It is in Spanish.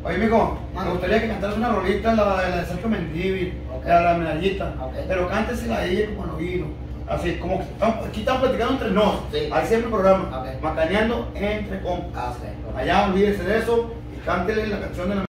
Oye, mijo, me gustaría que cantaras una rolita, la de Sergio Mendívil, la medallita, pero cántesela a ella como al oído. Así, como que aquí estamos platicando entre nos, así siempre el programa, macaneando entre compas. Allá olvídese de eso y cántele la canción de la